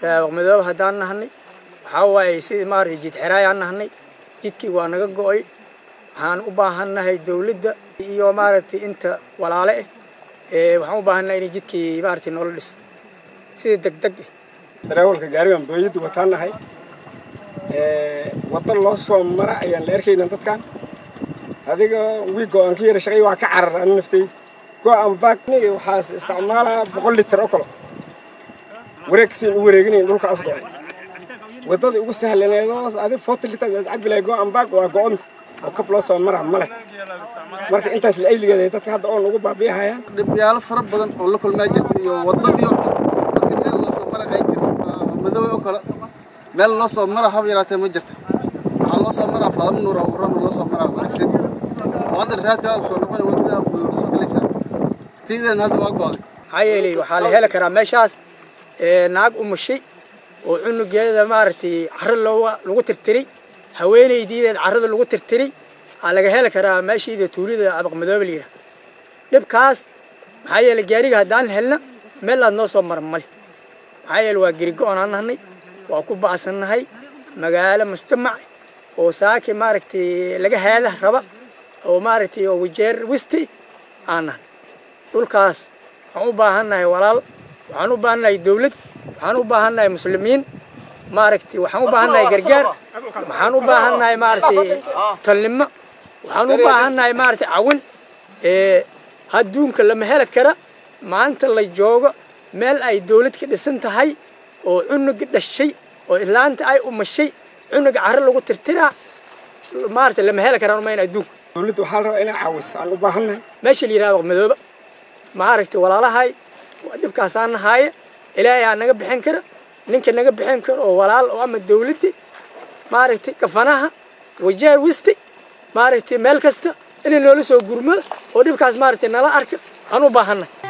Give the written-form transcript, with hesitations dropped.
Abaq Mathobe haddaan nahnay waxaa waaye si maartay jid xiraayaan nahnay jidkii waa naga go'ay waxaan u baahannahay dawladda iyo maartay inta walaale waxaan u baahannahay in jidkii maartay nolol dhis sida degdeg darawalka gaarigan booyadu wataan nahay wada loo soo mara ayaan la arkayna dadkan adiga wiigo aan ka yara shaqay waa ka carar aan naftay go'an baaqni waxaas isticmaalaa 100 litir oo kale wareegsiin u wareeginayn dhulka asgo'ay wadada ugu sahlaneedo adi 40 litir ascabilay go'an baaq waa go'on oo kab loo soo mara male marka intaas la ayligeeday dadka hadda oo ugu baabiyaayaan dhibyaalo fara badan oo la kulmay jirtay iyo wadadii dadka meel loo soo mara ay jirto Mathobe oo kale meel loo soo mara hab yaraatay ma jirto waxa loo soo mara faadam nuur oo ran loo soo mara wanaagsan wada raadka soo noqon wadada Mathobe soo galaysa tiidan hadda waa go'day hay'elay waxa la heli karaa meeshaas naag u mushay oo cunugeeda maartay carro lagu tirtiray haweeneydiida carrada lagu tirtiray laga heli karaa meeshii tuulida Abaq Mathobe liira dibkaas maxaa yeelay gaariga haddaan helna meel aad noo soo maran male maxaa yeelay waa garigo aan nahnay waa ku baasanahay magaalo mujtamac oo saaki maartay laga heela raba oo maartay oo Wajir West ana dhulkaas waxaan u baahannahay walaal waxaan u baahannahay dawlad waxaan u baahannahay muslimiin maartay waxaan u baahannahay gargaar waxaan u baahannahay maartay talnimo waxaan u baahannahay maartay caawin adduunka lama heli kara maanta la joogo meel ay dawlad ka dhisan tahay oo cunug dhashay oo islaanta ay u mashay cunug carro lagu tirtiraa maartay lama heli karaan ma in adduunka dawladda waxa la rabaa inay caawiso aan u baahannahay meesha la yiraahdo Abaq Mathobe maartay walaalahay waa dhibkaas aan nahay ilaahay aan naga bixin kara ninka naga bixin karo oo walaal oo ama dawladda maartay kafanaha Wajir West maartay meel kasta inay noola soo gurmado oo dhibkaas maartay nala arka aan u baahannahay